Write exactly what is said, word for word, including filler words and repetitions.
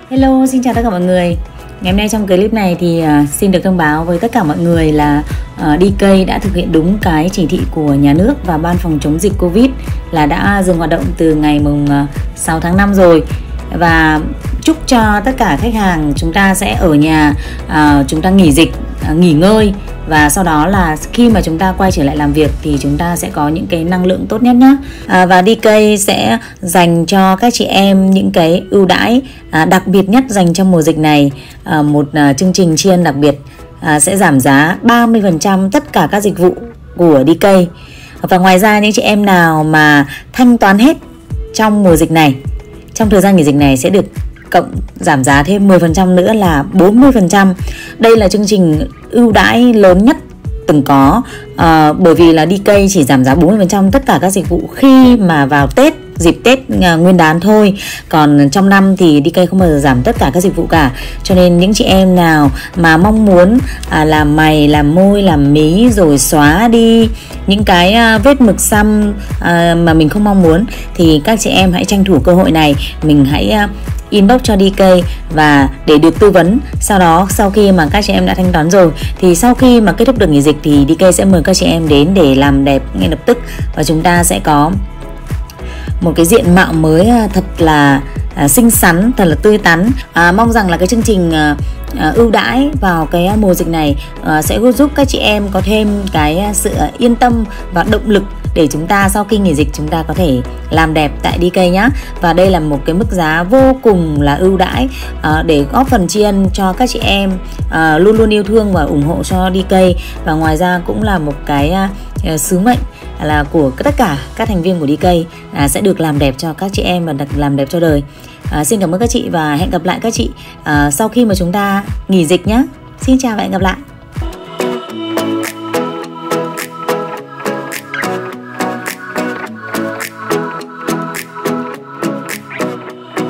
Hello, xin chào tất cả mọi người. Ngày hôm nay trong clip này thì uh, xin được thông báo với tất cả mọi người là uh, đê ca đã thực hiện đúng cái chỉ thị của nhà nước và Ban phòng chống dịch Covid là đã dừng hoạt động từ ngày mùng uh, sáu tháng năm rồi. Và chúc cho tất cả khách hàng chúng ta sẽ ở nhà, uh, chúng ta nghỉ dịch, uh, nghỉ ngơi. Và sau đó là khi mà chúng ta quay trở lại làm việc thì chúng ta sẽ có những cái năng lượng tốt nhất nhé. À, và đê ca sẽ dành cho các chị em những cái ưu đãi à, đặc biệt nhất dành trong mùa dịch này. À, một à, chương trình tri ân đặc biệt à, sẽ giảm giá ba mươi phần trăm tất cả các dịch vụ của đê ca. Và ngoài ra những chị em nào mà thanh toán hết trong mùa dịch này, trong thời gian nghỉ dịch này sẽ được cộng giảm giá thêm mười phần trăm nữa là bốn mươi phần trăm. Đây là chương trình ưu đãi lớn nhất từng có, à, bởi vì là đê ca chỉ giảm giá bốn mươi phần trăm tất cả các dịch vụ khi mà vào Tết, dịp Tết uh, Nguyên đán thôi. Còn trong năm thì đê ca không bao giờ giảm tất cả các dịch vụ cả. Cho nên những chị em nào mà mong muốn uh, làm mày, làm môi, làm mí rồi xóa đi những cái uh, vết mực xăm uh, mà mình không mong muốn thì các chị em hãy tranh thủ cơ hội này. Mình hãy uh, inbox cho đê ca và để được tư vấn. Sau đó sau khi mà các chị em đã thanh toán rồi thì sau khi mà kết thúc được nghỉ dịch thì đê ca sẽ mời các chị em đến để làm đẹp ngay lập tức, và chúng ta sẽ có một cái diện mạo mới thật là à, xinh xắn, thật là tươi tắn. À, mong rằng là cái chương trình à, à, ưu đãi vào cái mùa dịch này à, sẽ giúp các chị em có thêm cái sự yên tâm và động lực để chúng ta sau khi nghỉ dịch chúng ta có thể làm đẹp tại đê ca nhé. Và đây là một cái mức giá vô cùng là ưu đãi à, để góp phần tri ân cho các chị em à, luôn luôn yêu thương và ủng hộ cho đê ca. Và ngoài ra cũng là một cái à, sứ mệnh là của tất cả các thành viên của đê ca à, sẽ được làm đẹp cho các chị em và được làm đẹp cho đời. À, xin cảm ơn các chị và hẹn gặp lại các chị à, sau khi mà chúng ta nghỉ dịch nhé. Xin chào và hẹn gặp lại.